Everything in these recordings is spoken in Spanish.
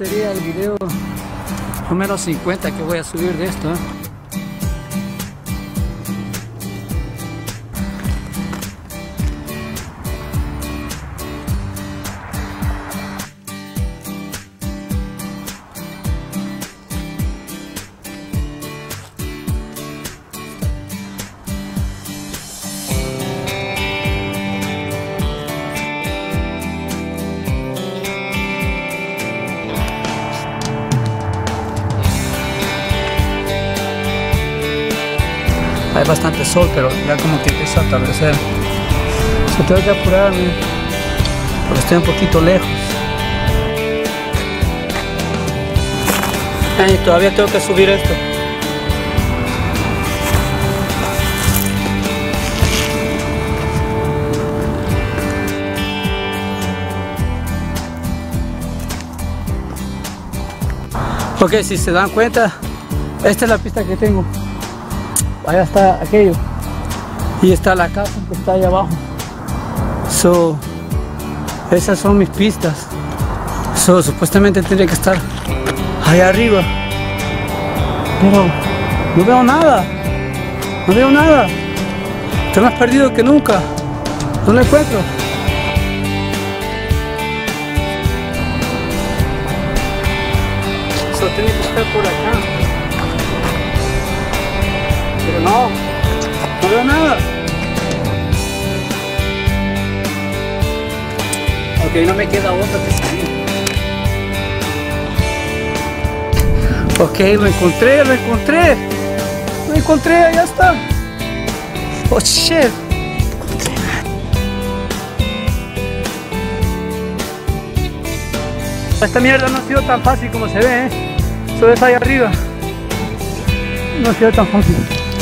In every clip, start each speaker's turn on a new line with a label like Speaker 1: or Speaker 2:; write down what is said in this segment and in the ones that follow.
Speaker 1: sería el video número 50 que voy a subir de esto, ¿eh? Hay bastante sol, pero ya como que empieza a atardecer. So, tengo que apurarme porque estoy un poquito lejos. Ay, todavía tengo que subir esto. Ok, si se dan cuenta, esta es la pista que tengo. Allá está aquello y está la casa que está ahí abajo. So, esas son mis pistas. So, supuestamente tendría que estar allá arriba, pero no veo nada. No veo nada. Estoy más perdido que nunca. No lo encuentro. So, tiene que estar por acá. Pero no veo nada. Ok, no me queda otra que salir. Ok, lo encontré, allá está. Oh shit. Esta mierda no ha sido tan fácil como se ve, ¿eh? Eso es ahí arriba. No ha sido tan fácil.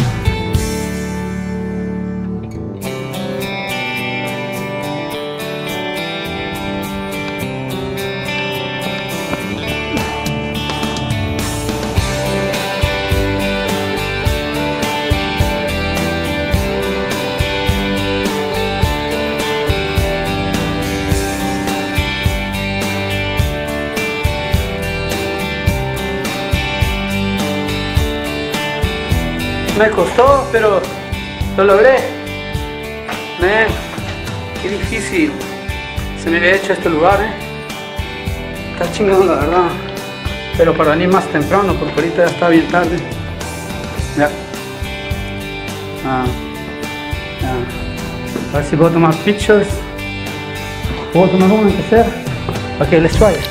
Speaker 1: Me costó, pero lo logré. Man, qué difícil se me había hecho este lugar, Está chingado la verdad. Pero para venir más temprano, porque ahorita ya está bien tarde. Ya. A ver si puedo tomar pictures. ¿Puedo tomar uno aunque sea? Ok, let's try it.